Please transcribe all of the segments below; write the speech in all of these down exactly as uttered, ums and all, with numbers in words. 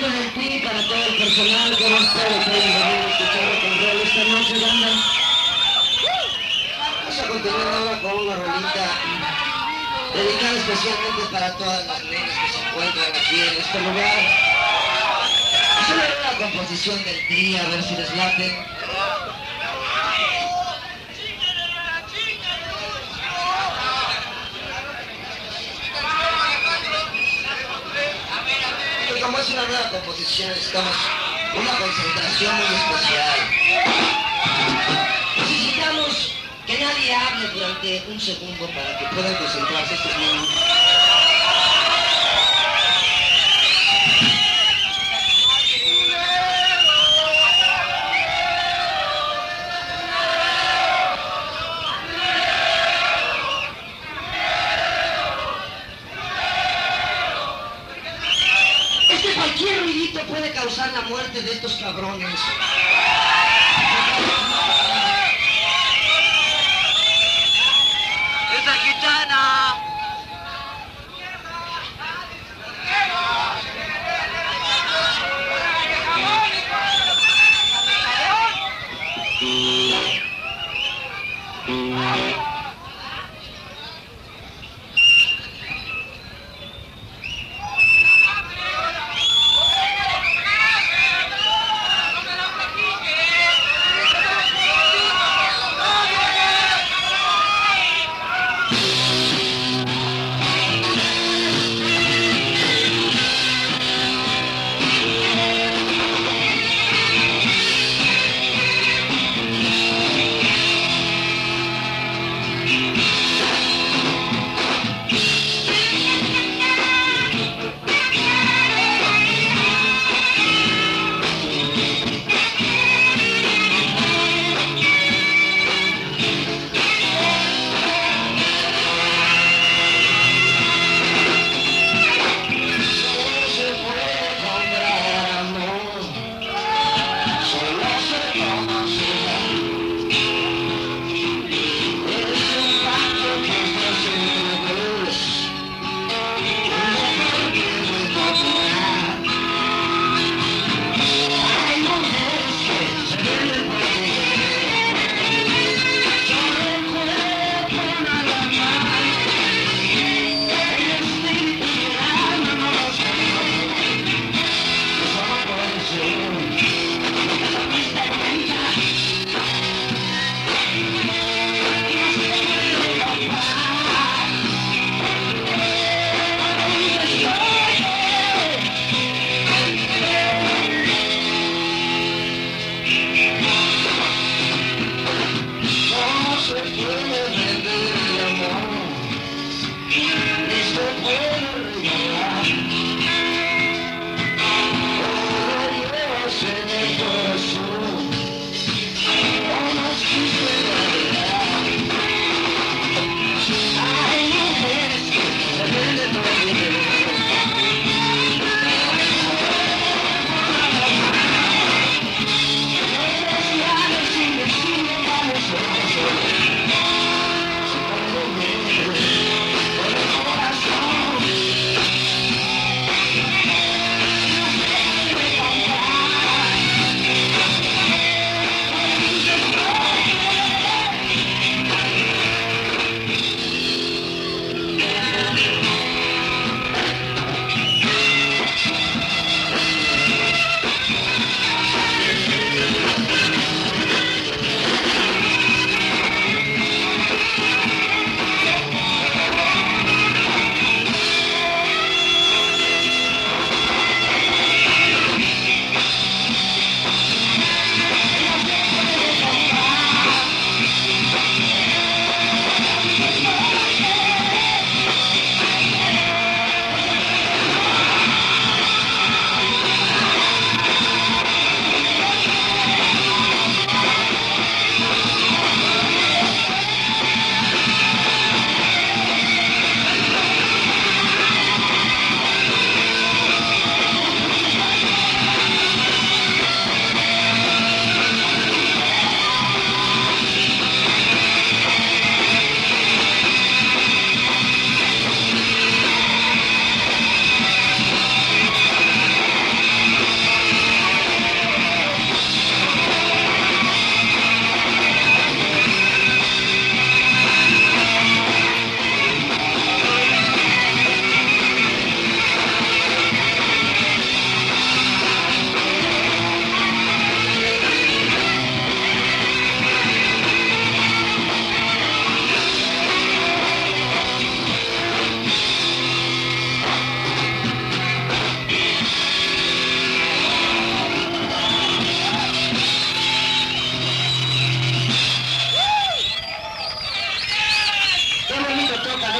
nombre del T I y para todo el personal que hemos estado que hayan venido a escuchar rock and roll esta noche, banda. Vamos a continuar ahora con una rolita dedicada especialmente para todas las nenas que se encuentran aquí en este lugar. Es una composición del T I, a ver si les late. Como es una nueva composición, necesitamos una concentración muy especial. Necesitamos que nadie hable durante un segundo para que puedan concentrarse estos niños. Cualquier ruidito puede causar la muerte de estos cabrones. ¡Esa gitana!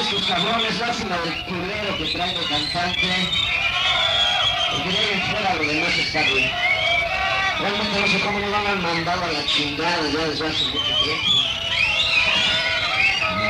estos cabrones, lástima del culero que traen el cantante. Porque de ahí en fuera lo demás está bien. Realmente no sé cómo nos van a mandar a la chingada ya desde hace mucho tiempo.